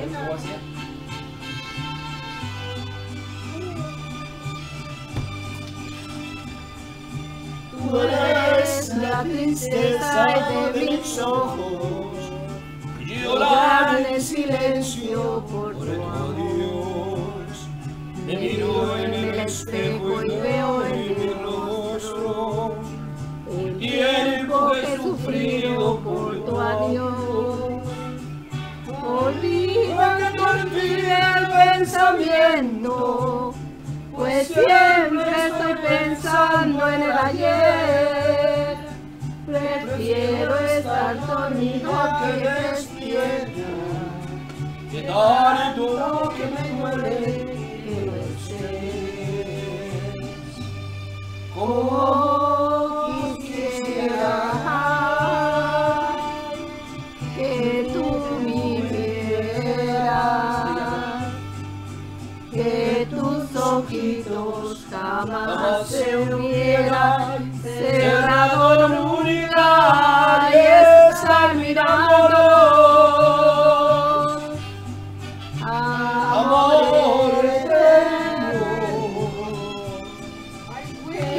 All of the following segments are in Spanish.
¿Cómo hacía? Tú eres la tristeza de mis ojos, llorar en silencio por tu adiós. Me miro en el espejo y veo en mi rostro el tiempo que he sufrido por tu adiós. Olvida que te olvide el pensamiento, pues siempre estoy pensando en el ayer. Prefiero estar dormido que despierta, que tanto que me duele que no estés. Como quisiera que tú vivieras, que tus ojitos jamás se hubieran cerrado nunca y estar mirándonos. Amor eterno, que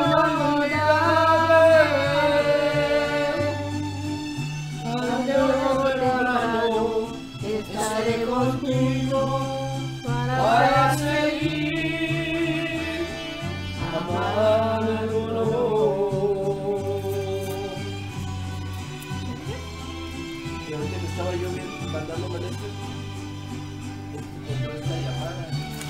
inolvidable. Estaré contigo para seguir amándonos. Y ahorita que estaba yo bien mandándome esto, encontró esta llamada.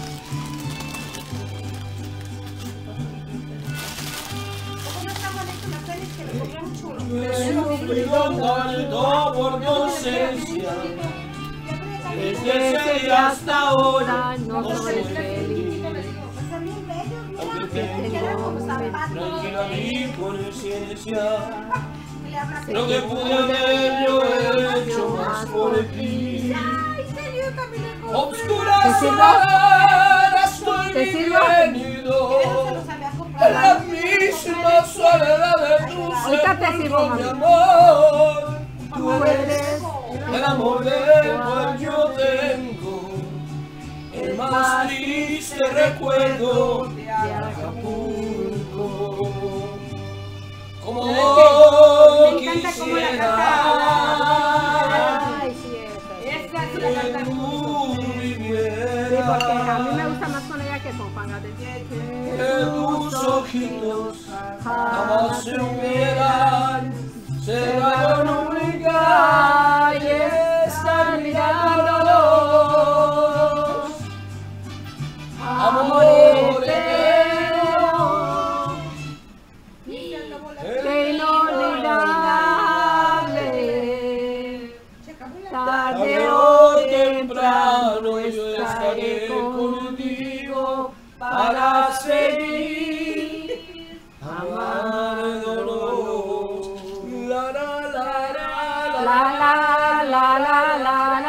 ¿Cómo no estamos en esto? La peli es que lo comíamos chulo. He sufrido tanto por tu ausencia, desde ese día hasta ahora no soy feliz. Aunque tengo tranquila mi conciencia, lo que pude haber yo he hecho más por ti. Obscura soledad estoy viviendo, en la misma soledad de tu sepulcro, mi amor. Tú eres el amor del cual yo tengo el más triste recuerdo de Acapulco. Como quisiera que tú vivieras, Sí, porque a mí me gusta más con ella que con Juan Gabriel. que tus ojitos jamás se hubieran cerrado nunca y estar mirándonos. Amor eterno, que inolvidable. Tarde o temprano yo estaré contigo para seguir amándonos. La la la la la la la la.